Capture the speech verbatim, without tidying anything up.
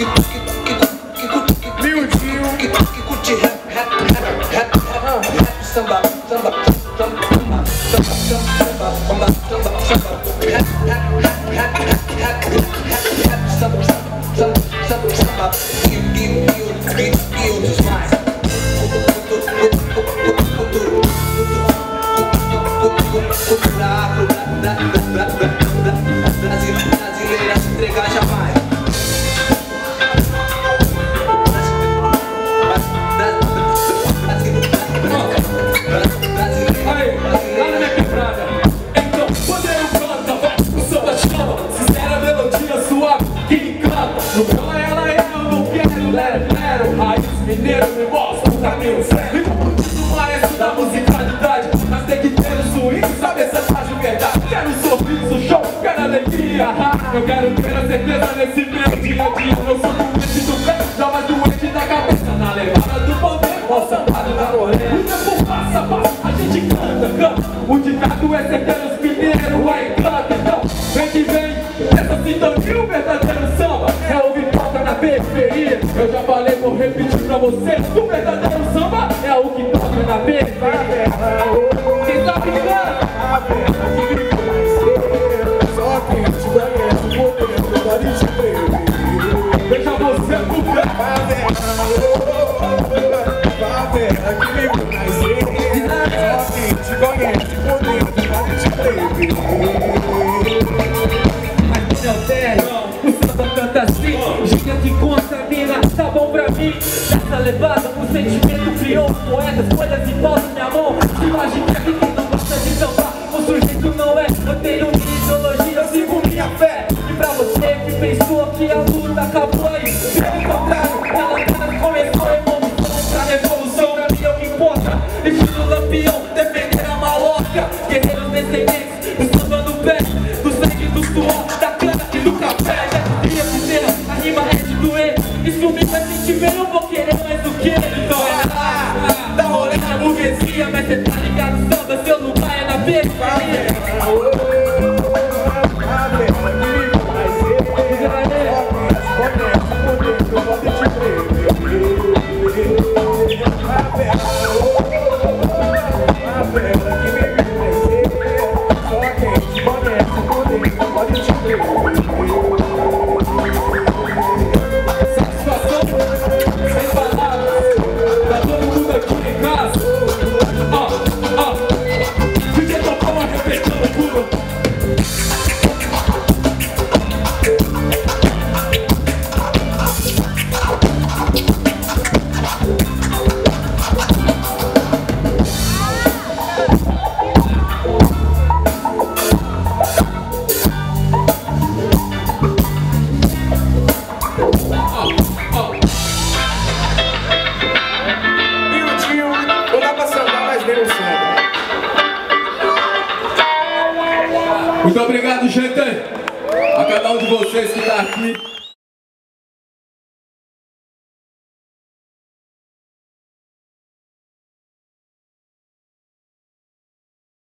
Miudinho. Que curte rap, rap, rap, rap, rap, rap, samba, samba, samba, samba, samba, samba, samba, samba, samba, rap, rap, rap, rap, rap, rap, rap, samba, samba, samba, samba, give, give, give, give, give dos mais. Brasileira se entregar jamais. Aí, lá na minha quebrada. Então, quando eu canto, o samba chama. Sincera melodia suave que encanta. No cão ela é, eu não quero. Lero, lero, raiz mineiro me mostra o caminho certo. E o maestro da musicalidade, mas tem que ter o swing, saber se faz de verdade. Quero um sorriso, show, quero alegria. Eu quero ter a certeza nesse meu dia a dia. Eu sou doente do pé, já mais doente da cabeça. Na levada do poder, ó sambado da morena. O tempo passa, passa, a gente canta, canta. O ditado é certeiro, os mineiros aí canta. Então, vem que vem, essa sintonia, o verdadeiro samba é ouvir toca na periferia. Eu já falei, vou repetir pra vocês. O verdadeiro samba é o que toca na periferia. Quem sabe canta? Só quem te conhece o poder do pode te prever. Deixa você pro pé. Favela que me viu nascer. Só quem te conhece o poder do pode te prever. Aqui na terra, o samba canta assim. Giga que contamina, tá bom pra mim. Nessa levada, o sentimento criou poetas, folhas e paus na minha mão. Imagina que quem não gosta de sambar, o sujeito não é. Eu tenho minha ideologia, eu sigo minha fé. E pra você que pensou que a luta acabou aí, pelo contrário, ela apenas começou a evolução. Pra revolução, pra mim é o que importa. Estilo lampião, defender a maloca. Guerreiros descendentes, do samba no pé, do sangue, do suor, da cana e do café. Minha primeira, a rima é de doer. Isso me faz sentir bem, eu vou querer mais do que. Então é lá, dá rolê na burguesia. Mas cê tá ligado, samba, seu lugar é na periferia. Muito obrigado, gente, a cada um de vocês que está aqui.